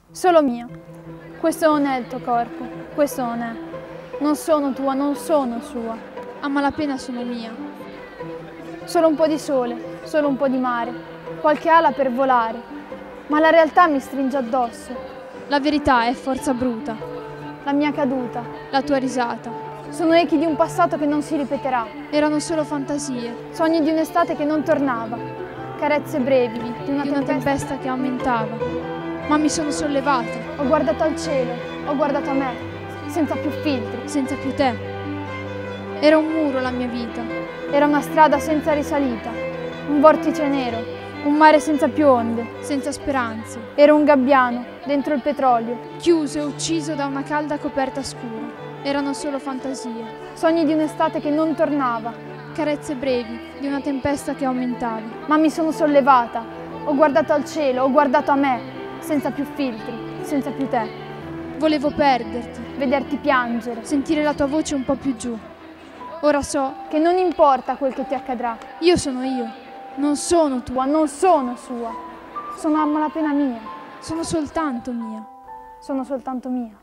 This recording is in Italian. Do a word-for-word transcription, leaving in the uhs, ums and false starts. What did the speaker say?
Solo mia. Questo non è il tuo corpo, questo non è. Non sono tua, non sono sua. A malapena sono mia. Solo un po' di sole, solo un po' di mare, qualche ala per volare, ma la realtà mi stringe addosso. La verità è forza bruta. La mia caduta. La tua risata. Sono echi di un passato che non si ripeterà. Erano solo fantasie. Sogni di un'estate che non tornava. Carezze brevi di una, di una tempesta. tempesta che aumentava. Ma mi sono sollevata. Ho guardato al cielo, ho guardato a me, senza più filtri. Senza più te. Era un muro la mia vita. Era una strada senza risalita, un vortice nero, un mare senza più onde. Senza speranze. Era un gabbiano dentro il petrolio. Chiuso e ucciso da una calda coperta scura. Erano solo fantasie. Sogni di un'estate che non tornava. Carezze brevi di una tempesta che aumentava. Ma mi sono sollevata, ho guardato al cielo, ho guardato a me, senza più filtri, senza più te. Volevo perderti, vederti piangere, sentire la tua voce un po' più giù. Ora so che non importa quel che ti accadrà. Io sono io, non sono tua, non sono sua. Sono a malapena mia. Sono soltanto mia. Sono soltanto mia.